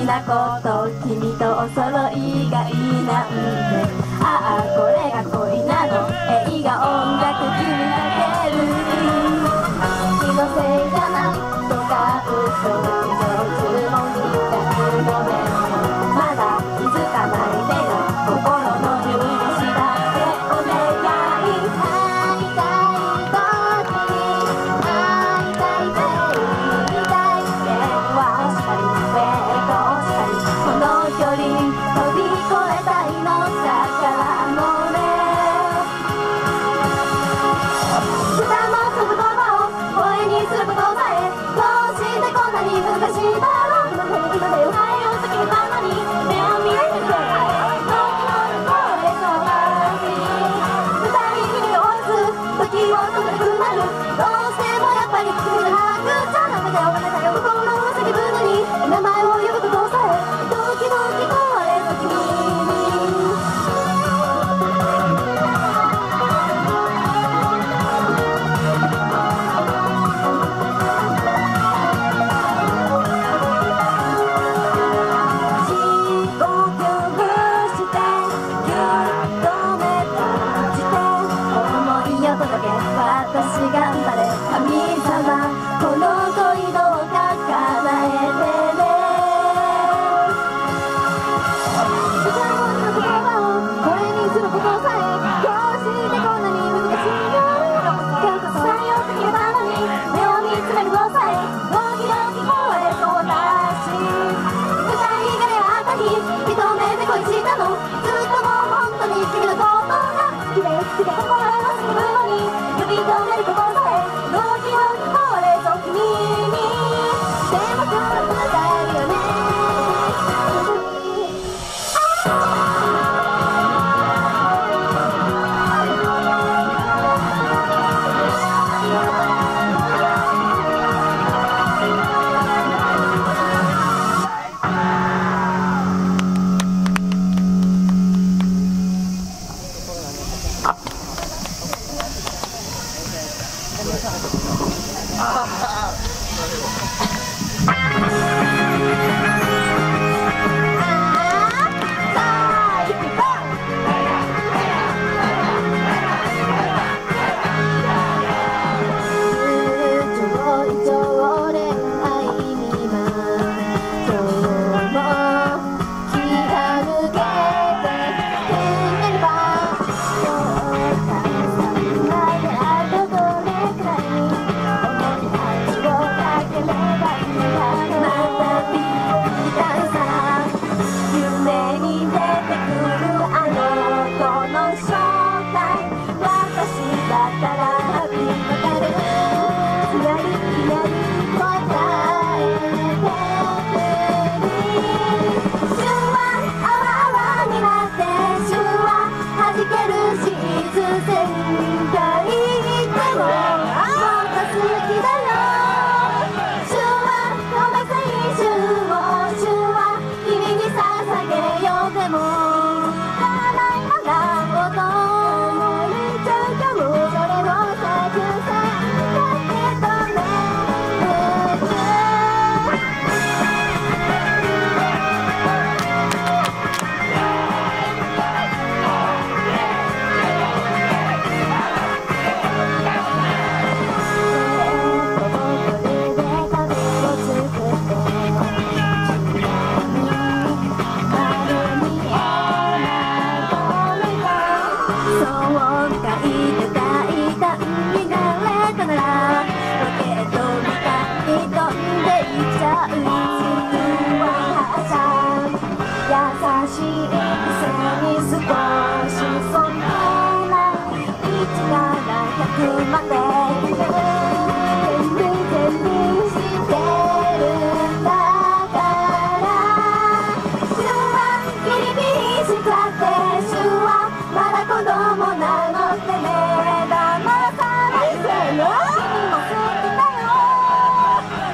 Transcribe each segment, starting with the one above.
なこと君とお揃いがいいなんてああこれが恋なの映画音楽君だける気のせいじゃないとか嘘上手もにかくごめんまだ気づかないでよ心の許しだってお願い会いたい時会いたいぜ言いたい電話したりメールとしたりこの距離飛び越えたいのだからもうね歌の言葉を声にすることさえどうしてこんなに難しいだろう今でおはようと決めたのに目を見えてくれ時の声の話二人に追いつ時を止めたくなるどうしてもやっぱり君が把握じゃダメだよダメだよ心を叫ぶのに名前を呼ぶことさえドキドキ壊れた君私頑張れ神様この恋どうか叶えてね歌の言葉を声にすることさえどうしてこんなに難しいの今日こそ採用と決めたのに目を見つめるのさえドキドキ壊れそうだし二人が出会った日一目で恋したのずっともう本当に君のことが好きで好きで心を叫ぶのに呼び止めることさえドキドキ壊れそう君にでも今日は伝えるよね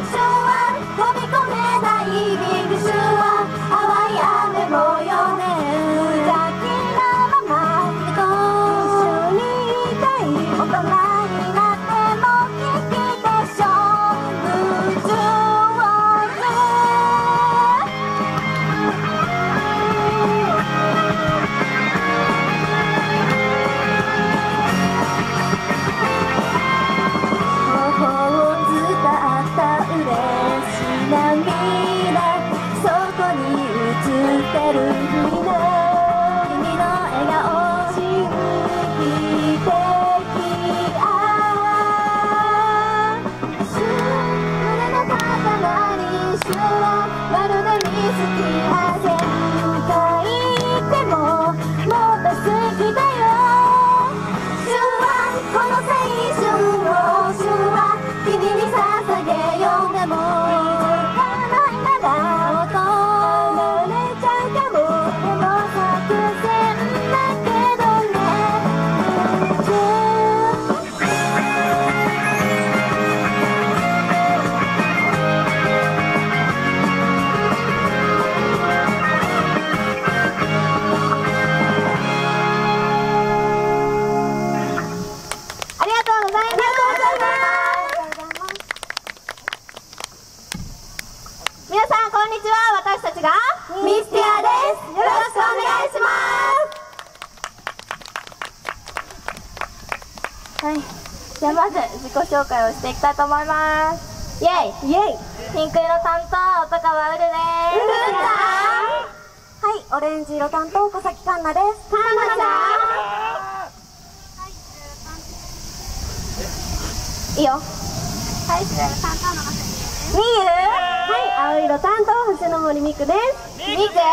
飛び込めないビッグシュは淡い雨模様ねじゃあまず自己紹介をしていきたいと思います。イエイイエイ。ピンク色担当音川うるです。はい、オレンジ色担当小崎かんなです。かんなちゃんいいよ。はい、白色担当のまさみです。みゆ。はい、青色担当星野森みくです。みく。はい、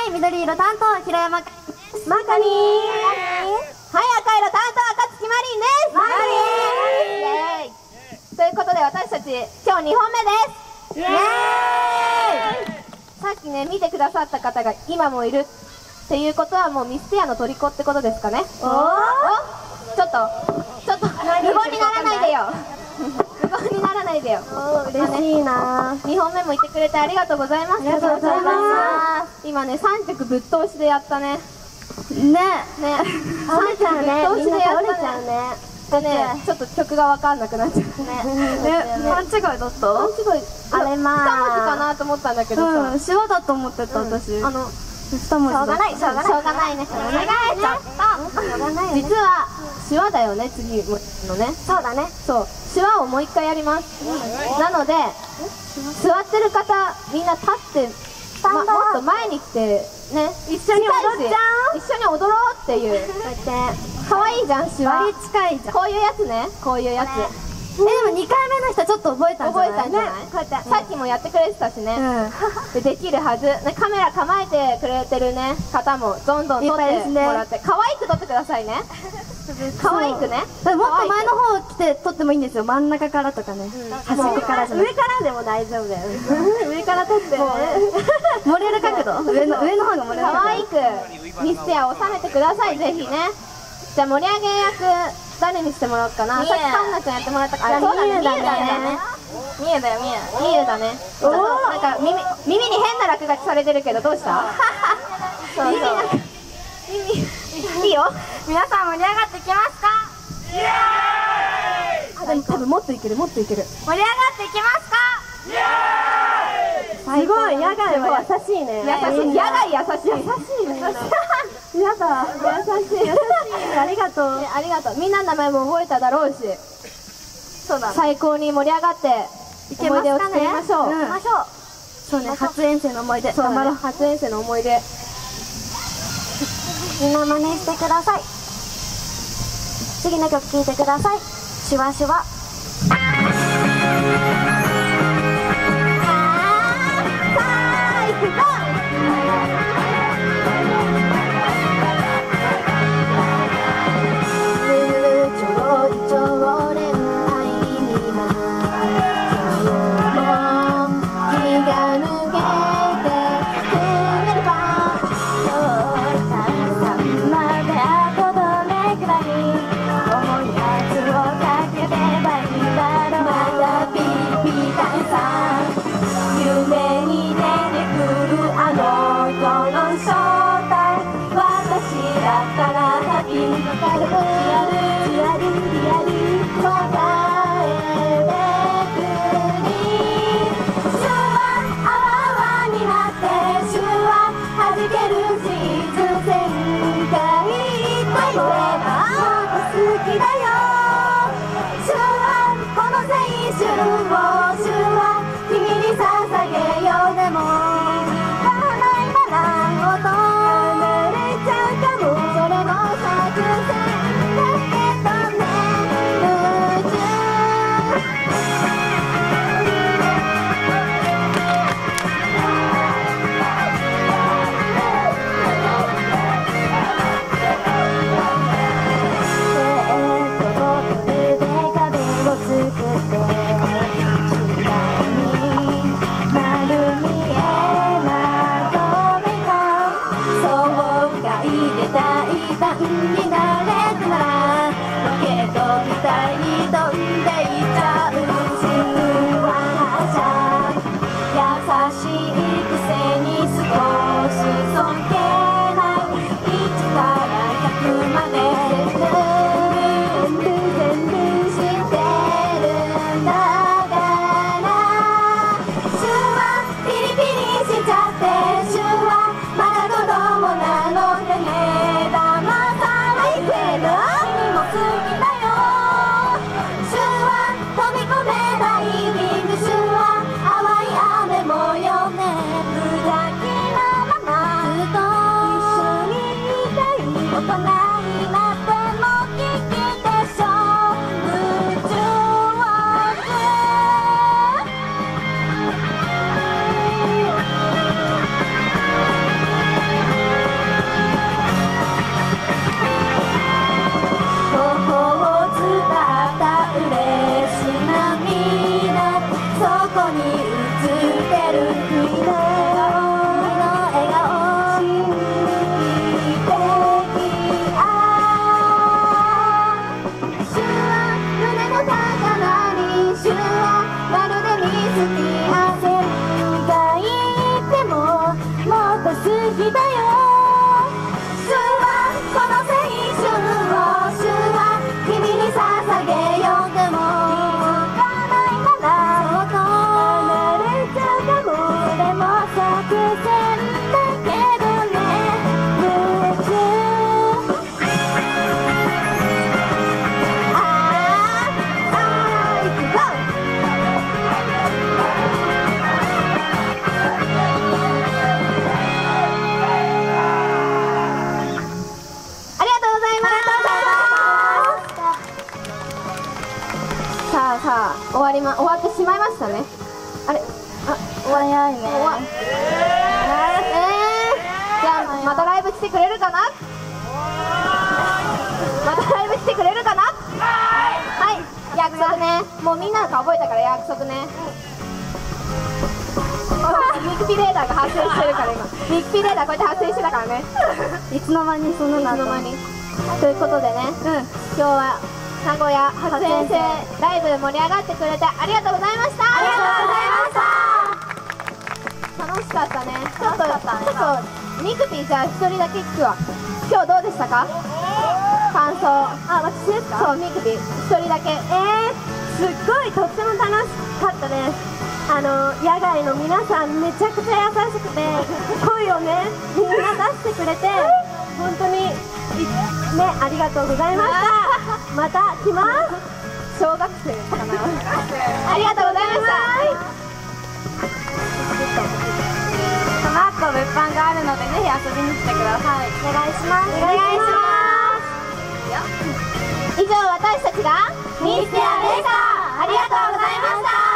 緑色担当平山かまかにー。はい、赤色担当赤月マリンです。マリン。イエーイ。ということで私たち今日2本目です。イエーイ。さっきね見てくださった方が今もいるっていうことはもうミスティアの虜ってことですかね。おお。ちょっと無言にならないでよ。無言にならないでよ。嬉しいな。2本目もいてくれてありがとうございます。ありがとうございます。今ね3曲ぶっ通しでやったね。ね倒れちゃうね。みんな倒れちゃうね。でね、ちょっと曲が分かんなくなっちゃうね。勘違いだった？勘違い、あれまあ2文字かなと思ったんだけどさ、手話だと思ってた私。2文字。しょうがないね。お願いちゃった。実は手話だよね、次のね。そうだね。そう、手話をもう一回やります。なので座ってる方みんな立ってもっと前に来てね、一緒に踊っちゃう？一緒に踊ろうっていう。こうやって可愛いじゃん、手話。割り近いじゃん。こういうやつね、こういうやつ。でも2回目の人ちょっと覚えたんじゃない？覚えたんじゃない？こうやってさっきもやってくれてたしね。できるはず。カメラ構えてくれてるね方もどんどん撮ってもらって、可愛く撮ってくださいね。可愛くね。もっと前の方来て撮ってもいいんですよ。真ん中からとかね。端っこからじゃない。上からでも大丈夫だよ。上から撮って盛れる角度。上の方が盛れる角度。可愛くミステアを収めてください、ぜひね。じゃあ盛り上げ役誰にしてもらおうかな。さっきかんなちゃんやってもらったから。そうだね、みゆだね。みゆだよ、みゆだね。なんか耳に変な落書きされてるけどどうした？耳いいよ。皆さん盛り上がってきますか？イエーイ。でも多分もっといける、もっといける。盛り上がってきますか？イエーイ。すごい、野外は優しいね。野外優しい。優しいね。やだ、優しい。ありがとう。ありがとう。みんなの名前も覚えただろうし。そうだ。最高に盛り上がって思い出を作りましょう。そうね、初遠征の思い出。頑張ろう。初遠征の思い出。みんな真似してください。次の曲聴いてください。シュワシュワ。行くぞ。ピ過ぎたよ。主はこの青春を、主は君に捧げよう。でも気づかないままそうと離れちゃうかも。でも作戦だけどね、夢中。さあ終わってしまいましたね。あれ、早いね。じゃあまたライブ来てくれるかな。またライブ来てくれるかな。はい、約束ね。もうみんなが覚えたから約束ね。ミクピレーダーが発生してるから今。ミクピレーダーこうやって発生してたからね。いつの間にそんなの。いつの間に。ということでね、今日は名古屋初先生ライブ盛り上がってくれてありがとうございました。ありがとうございました。楽しかったね。ちょっとミクピーじゃあ一人だけ聞くわ。今日どうでしたか？感想。私ですか？そう、ミクピー一人だけ。すっごいとっても楽しかったです。野外の皆さんめちゃくちゃ優しくて声をねみんな出してくれて本当にねありがとうございました。また来ます。小学生かな。ありがとうございました。この後物販があるのでぜひ遊びに来てください。お願いします。お願いします。以上私たちがミステアでした。ありがとうございました。